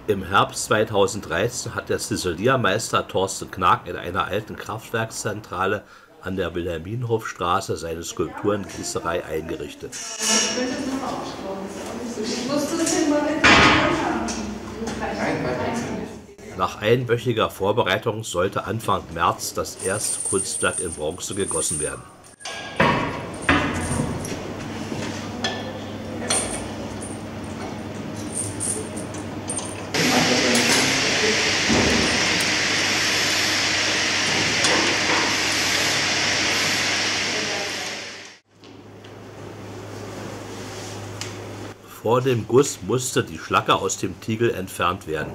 Im Herbst 2013 hat der Ziseliermeister Thorsten Knag in einer alten Kraftwerkszentrale an der Wilhelminhofstraße seine Skulpturengießerei eingerichtet. Nach einwöchiger Vorbereitung sollte Anfang März das erste Kunstwerk in Bronze gegossen werden. Vor dem Guss musste die Schlacke aus dem Tiegel entfernt werden.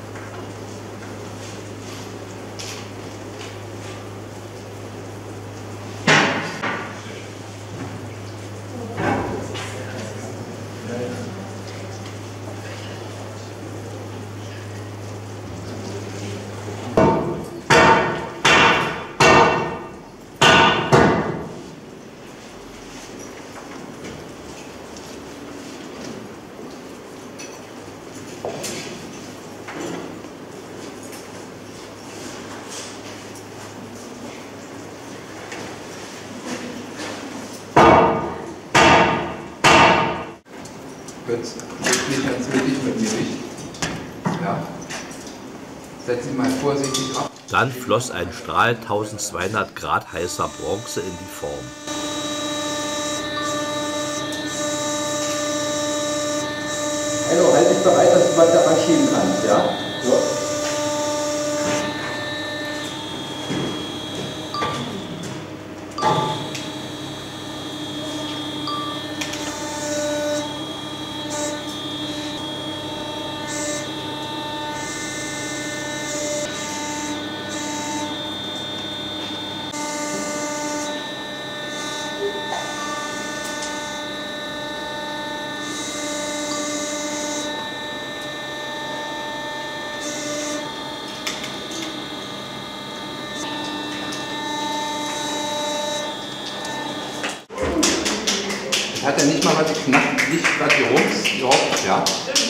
Götz, nicht ganz mittig mit mir nicht. Ja. Setzen Sie mal vorsichtig ab. Dann floss ein Strahl 1200 Grad heißer Bronze in die Form. Hallo, halt dich bereit, dass du weiter anschieben kannst, ja? So. Hat er nicht mal was knackt, nicht was gerumst, ja.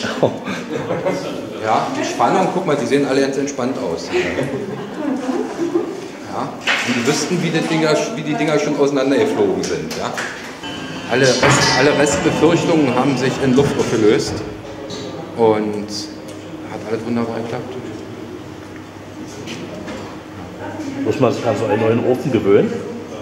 Ja, die Spannung, guck mal, die sehen alle ganz entspannt aus. Ja, und die wüssten, wie die Dinger schon auseinandergeflogen sind. Ja. Alle Restbefürchtungen haben sich in Luft aufgelöst und hat alles wunderbar geklappt. Muss man sich an so einen neuen Ofen gewöhnen?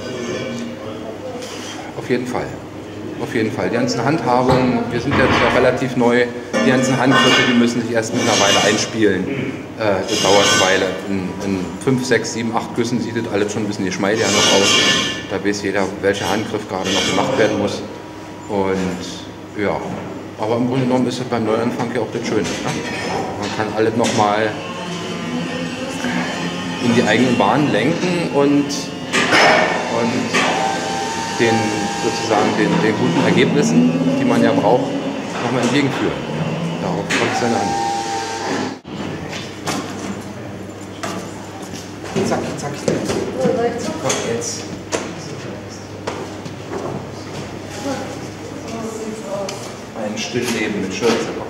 Auf jeden Fall. Auf jeden Fall. Die ganzen Handhabungen, wir sind jetzt ja relativ neu, die ganzen Handgriffe, die müssen sich erst mittlerweile einspielen. Das dauert eine Weile. In 5, 6, 7, 8 Güssen sieht das alles schon ein bisschen geschmeidiger noch aus. Da weiß jeder, welcher Handgriff gerade noch gemacht werden muss. Und ja, aber im Grunde genommen ist es beim Neuanfang ja auch das Schöne. Ne? Man kann alles nochmal in die eigene Bahn lenken und den guten Ergebnissen, die man ja braucht, nochmal entgegenführen. Darauf kommt es dann an. Zack, zack. Komm, jetzt. Ein Stillleben mit Schürze.